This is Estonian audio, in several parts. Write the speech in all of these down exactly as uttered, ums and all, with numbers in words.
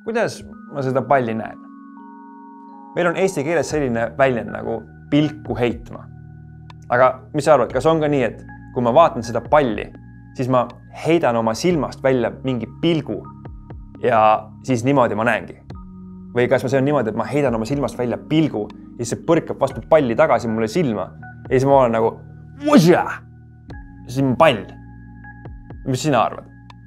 kuidas ma seda palli näen? Meil on eesti keeles selline väljend nagu pilku heitma. Aga mis sa arvad, kas on ka nii, et kui ma vaatan seda palli, siis ma heidan oma silmast välja mingi pilgu ja siis niimoodi ma näengi? Või kas ma see on niimoodi, et ma heidan oma silmast välja pilgu ja siis see põrkab vastu palli tagasi mulle silma ja siis ma olen nagu Vuja! Siis on pall. Mis sina arvad?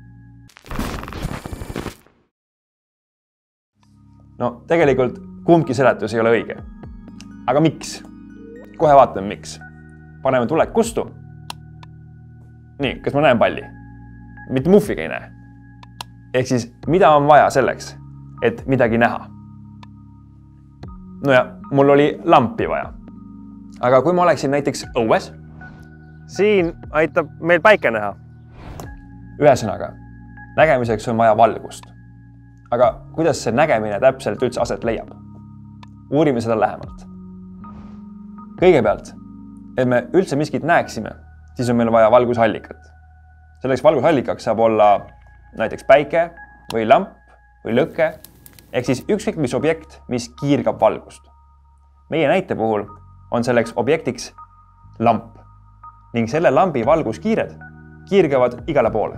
No tegelikult kumbki seletus ei ole õige. Aga miks? Kohe vaatame miks. Paneme tulek kustu. Nii, kas ma näen palli? Mitte muffiga ei näe. Ehk siis, mida on vaja selleks, et midagi näha? No ja, mul oli lampi vaja. Aga kui ma oleksin näiteks õues, siin aitab meil päike näha. Ühesõnaga, nägemiseks on vaja valgust. Aga kuidas see nägemine täpselt üldse aset leiab? Uurime seda lähemalt. Kõigepealt, et me üldse miskit näeksime, siis on meil vaja valgusallikat. Selleks valgusallikaks saab olla näiteks päike või lamp või lõke, ehk siis ükskõik mis objekt, mis kiirgab valgust. Meie näite puhul on selleks objektiks lamp ning selle lambi valguskiired kiirgavad igale poole.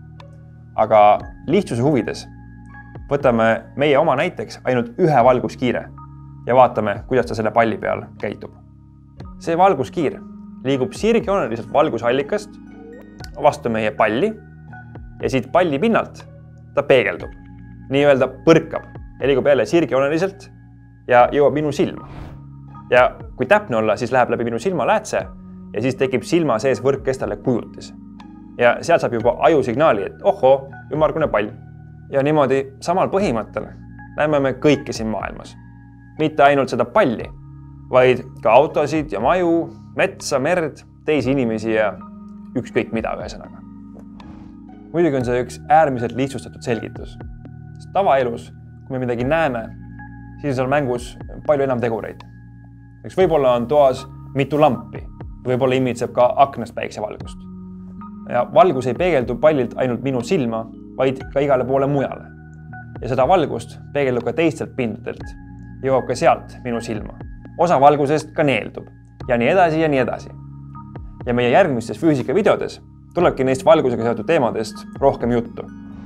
Aga lihtsuse huvides võtame meie oma näiteks ainult ühe valguskiire ja vaatame, kuidas ta selle palli peal käitub. See valguskiir liigub sirgjooneliselt valgusallikast vastu meie palli ja siit palli pinnalt ta peegeldub. Nii-öelda põrkab ja liigub jälle sirgjooneliselt ja jõuab minu silma. Ja kui täpne olla, siis läheb läbi minu silma läätse ja siis tekib silma sees võrkkestale kujutis. Ja sealt saab juba aju signaali, et ohoo, ümmargune pall. Ja niimoodi samal põhimõttel näeme me kõike siin maailmas. Mitte ainult seda palli, vaid ka autosid ja maju, metsa, merd, teisi inimesi ja ükskõik mida ühesõnaga. Muidugi on see üks äärmiselt lihtsustatud selgitus. Tavaelus, kui me midagi näeme, siis on mängus palju enam tegureid. Eks võib-olla on toas mitu lampi, võib-olla imitseb ka aknast päiksevalgust. Ja valgus ei peegeldu pallilt ainult minu silma, vaid ka igale poole mujale. Ja seda valgust peegeldub ka teistelt pindadelt, jõuab ka sealt minu silma. Osa valgusest ka neeldub ja nii edasi ja nii edasi. Ja meie järgmistes füüsikavideodes tulebki neist valgusega seotud teemadest rohkem juttu.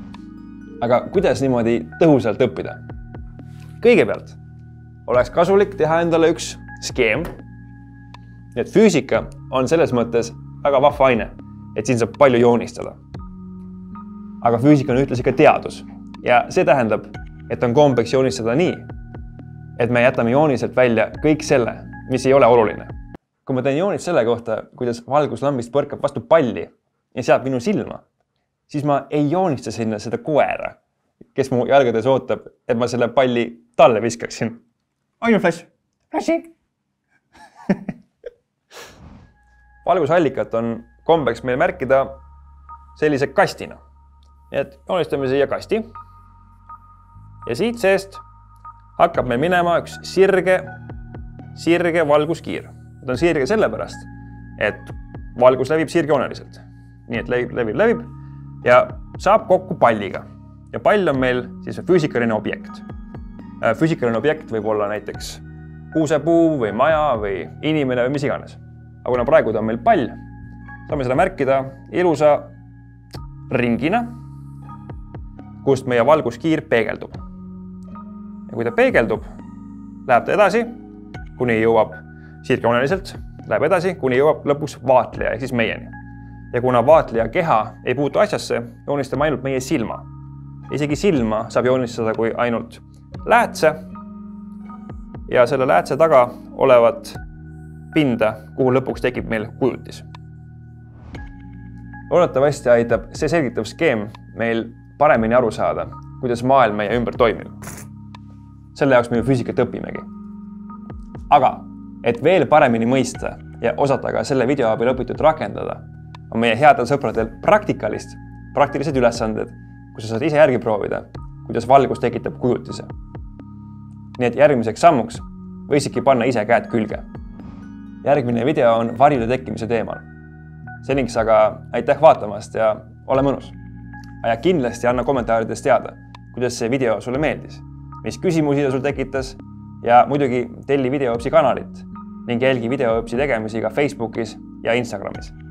Aga kuidas niimoodi tõhusalt õppida? Kõigepealt oleks kasulik teha endale üks skeem. Et füüsika on selles mõttes väga vahva aine, et siin saab palju joonistada. Aga füüsika on ühtlasi ka teadus ja see tähendab, et on kombeks joonistada nii, et me jätame jooniselt välja kõik selle, mis ei ole oluline. Kui ma teen joonist selle kohta, kuidas valguslambist põrkab vastu palli ja seab minu silma, siis ma ei joonista sinna seda koera, kes mu jalgades ootab, et ma selle palli talle viskaksin. Ainu flash. Flashi. Valgusallikat on kombeks meil märkida sellise kastina. Et joonistame siia kasti ja siit seest hakkab meil minema üks sirge, sirge valguskiir. Ta on sirge sellepärast, et valgus levib sirgjooneliselt. Nii et levib, levib, levib ja saab kokku palliga. Ja pall on meil siis füüsikaline objekt. Füüsikaline objekt võib olla näiteks kuusepuu või maja või inimene või mis iganes. Aga kuna praegu ta on meil pall, saame seda märkida ilusa ringina, kust meie valguskiir peegeldub. Ja kui ta peegeldub, läheb ta edasi, kuni jõuab sirgjooneliselt, läheb edasi, kuni jõuab lõpuks vaatleja, ehk siis meieni. Ja kuna vaatleja keha ei puutu asjasse, joonistame ainult meie silma. Isegi silma saab joonistada kui ainult läätse ja selle läätse taga olevat pinda, kuhu lõpuks tekib meil kujutis. Loodetavasti aitab see selgitav skeem meil paremini aru saada, kuidas maailm meie ümber toimib. Selle jaoks me ju füüsikat õpimegi. Aga, et veel paremini mõista ja osata ka selle video abil õpitud rakendada, on meie headel sõpradel praktikalist, praktilised ülesanded, kus sa saad ise järgi proovida, kuidas valgus tekitab kujutise. Nii et järgmiseks sammuks võisidki panna ise käed külge. Järgmine video on varjude tekkimise teemal. Seniks aga aitäh vaatamast ja ole mõnus. Ja kindlasti anna kommentaarides teada, kuidas see video sulle meeldis, mis küsimusi ta sul tekitas ja muidugi telli Videoõpsi kanalit ning jälgi Videoõpsi tegemisi ka Facebookis ja Instagramis.